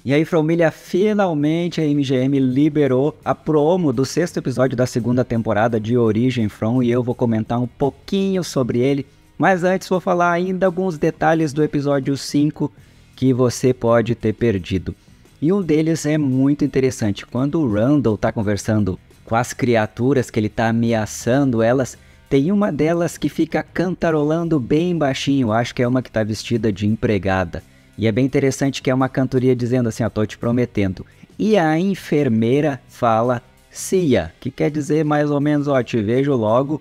E aí, família, finalmente a MGM liberou a promo do 6º episódio da 2ª temporada de Origem From e eu vou comentar um pouquinho sobre ele. Mas antes vou falar ainda alguns detalhes do episódio 5 que você pode ter perdido. E um deles é muito interessante. Quando o Randall está conversando com as criaturas que ele está ameaçando elas, tem uma delas que fica cantarolando bem baixinho. Acho que é uma que está vestida de empregada. E é bem interessante que é uma cantoria dizendo assim, ó, tô te prometendo. E a enfermeira fala Cia, que quer dizer mais ou menos, ó, te vejo logo.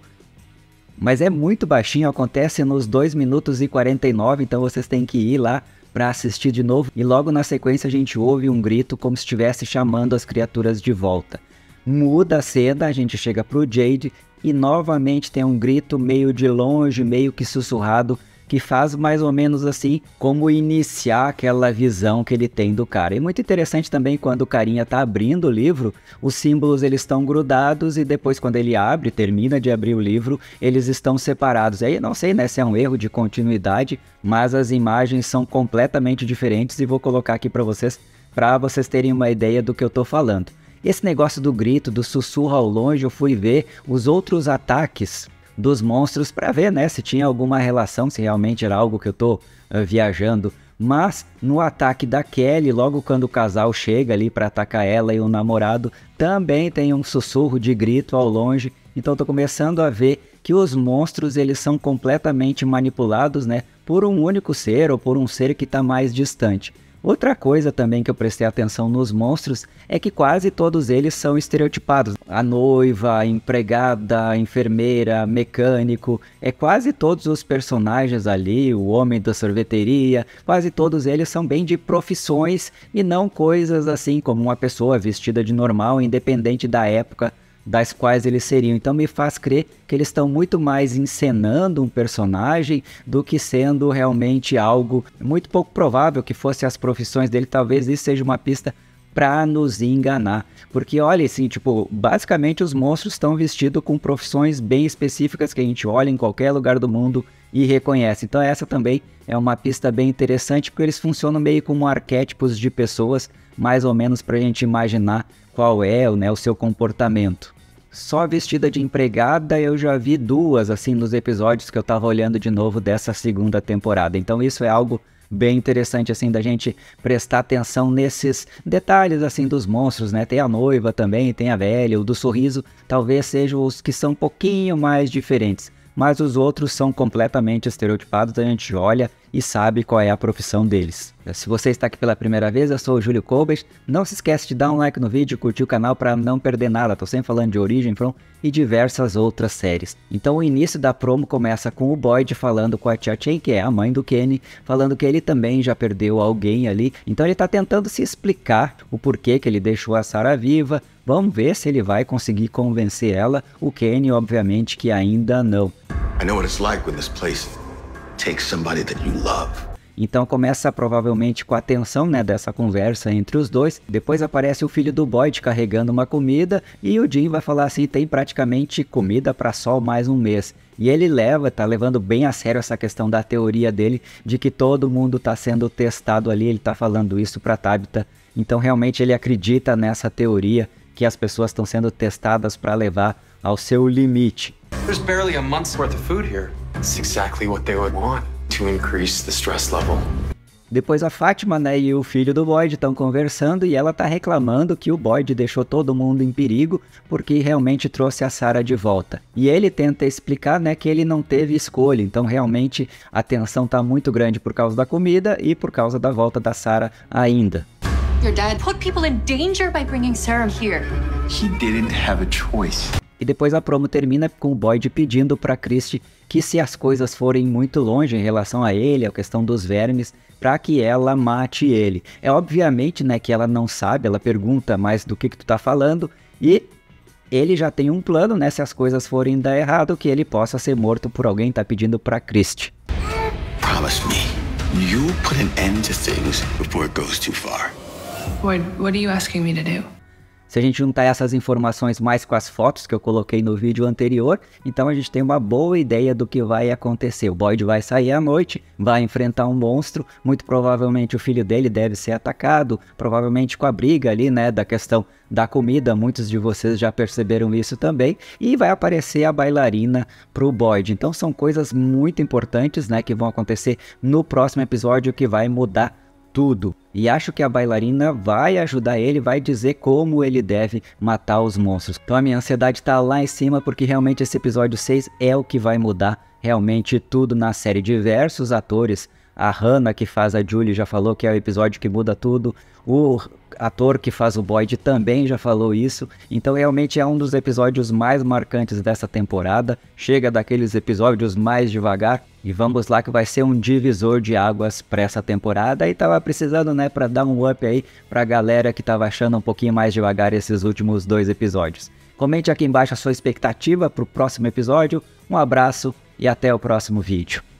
Mas é muito baixinho, acontece nos 2 minutos e 49, então vocês têm que ir lá para assistir de novo. E logo na sequência a gente ouve um grito como se estivesse chamando as criaturas de volta. Muda a cena, a gente chega pro Jade e novamente tem um grito meio de longe, meio que sussurrado, que faz mais ou menos assim como iniciar aquela visão que ele tem do cara. E muito interessante também quando o carinha tá abrindo o livro, os símbolos eles estão grudados e depois quando ele abre, termina de abrir o livro, eles estão separados. Aí não sei, né, se é um erro de continuidade, mas as imagens são completamente diferentes e vou colocar aqui para vocês terem uma ideia do que eu tô falando. Esse negócio do grito, do sussurro ao longe, eu fui ver os outros ataques dos monstros para ver, né, se tinha alguma relação, se realmente era algo que eu tô viajando. Mas no ataque da Kelly, logo quando o casal chega ali para atacar ela e o namorado, também tem um sussurro de grito ao longe. Então tô começando a ver que os monstros eles são completamente manipulados, né, por um único ser ou por um ser que está mais distante. Outra coisa também que eu prestei atenção nos monstros é que quase todos eles são estereotipados. A noiva, a empregada, a enfermeira, mecânico, quase todos os personagens ali, o homem da sorveteria, quase todos eles são bem de profissões e não coisas assim como uma pessoa vestida de normal, independente da época das quais eles seriam. Então me faz crer que eles estão muito mais encenando um personagem do que sendo realmente algo muito pouco provável que fosse as profissões dele. Talvez isso seja uma pista para nos enganar, porque olha assim, tipo, basicamente os monstros estão vestidos com profissões bem específicas que a gente olha em qualquer lugar do mundo e reconhece. Então essa também é uma pista bem interessante, porque eles funcionam meio como arquétipos de pessoas, mais ou menos para a gente imaginar qual é, né, o seu comportamento. Só vestida de empregada eu já vi 2 assim nos episódios que eu tava olhando de novo dessa 2ª temporada. Então isso é algo bem interessante assim da gente prestar atenção nesses detalhes assim dos monstros, né? Tem a noiva também, tem a velha, o do sorriso, talvez sejam os que são um pouquinho mais diferentes. Mas os outros são completamente estereotipados, a gente olha e sabe qual é a profissão deles. Se você está aqui pela primeira vez, eu sou o Júlio Colbert. Não se esquece de dar um like no vídeo e curtir o canal para não perder nada. Tô sempre falando de Origem From e diversas outras séries. Então o início da promo começa com o Boyd falando com a Tia Chen, que é a mãe do Kenny, falando que ele também já perdeu alguém ali. Então ele tá tentando se explicar o porquê que ele deixou a Sarah viva. Vamos ver se ele vai conseguir convencer ela. O Kenny, obviamente, que ainda não. I know what it's like when this place takes somebody that you love. Então começa provavelmente com a tensão, né, dessa conversa entre os dois. Depois aparece o filho do Boyd carregando uma comida e o Jim vai falar assim, tem praticamente comida para só mais um mês. E ele tá levando bem a sério essa questão da teoria dele de que todo mundo tá sendo testado ali. Ele tá falando isso para Tabitha. Então realmente ele acredita nessa teoria que as pessoas estão sendo testadas para levar ao seu limite. There's barely a month's worth of food here. It's exactly what they would want to increase the stress level. Depois a Fátima, né, e o filho do Boyd estão conversando e ela tá reclamando que o Boyd deixou todo mundo em perigo porque realmente trouxe a Sarah de volta. E ele tenta explicar, né, que ele não teve escolha, então realmente a tensão tá muito grande por causa da comida e por causa da volta da Sarah ainda. Your dad put people in danger by bringing Sarah here. He didn't have a choice. E depois a promo termina com o Boyd pedindo para Christie que se as coisas forem muito longe em relação a ele, a questão dos vermes, para que ela mate ele. É obviamente, né, que ela não sabe, ela pergunta mais do que tu tá falando e ele já tem um plano, né, se as coisas forem dar errado, que ele possa ser morto por alguém, tá pedindo para Christie. Promise me, you put an end to things before it goes too far. What are you asking me to do? Se a gente juntar essas informações mais com as fotos que eu coloquei no vídeo anterior, então a gente tem uma boa ideia do que vai acontecer. O Boyd vai sair à noite, vai enfrentar um monstro, muito provavelmente o filho dele deve ser atacado, provavelmente com a briga ali, né, da questão da comida, muitos de vocês já perceberam isso também, e vai aparecer a bailarina pro Boyd. Então são coisas muito importantes, né, que vão acontecer no próximo episódio que vai mudar tudo. E acho que a bailarina vai ajudar ele, vai dizer como ele deve matar os monstros. Então a minha ansiedade tá lá em cima, porque realmente esse episódio 6 é o que vai mudar realmente tudo na série. Diversos atores, a Hannah que faz a Julie já falou que é o episódio que muda tudo, o ator que faz o Boyd também já falou isso, então realmente é um dos episódios mais marcantes dessa temporada, chega daqueles episódios mais devagar, e vamos lá que vai ser um divisor de águas para essa temporada, e tava precisando, né, para dar um up aí pra galera que tava achando um pouquinho mais devagar esses últimos 2 episódios. Comente aqui embaixo a sua expectativa pro próximo episódio, um abraço e até o próximo vídeo.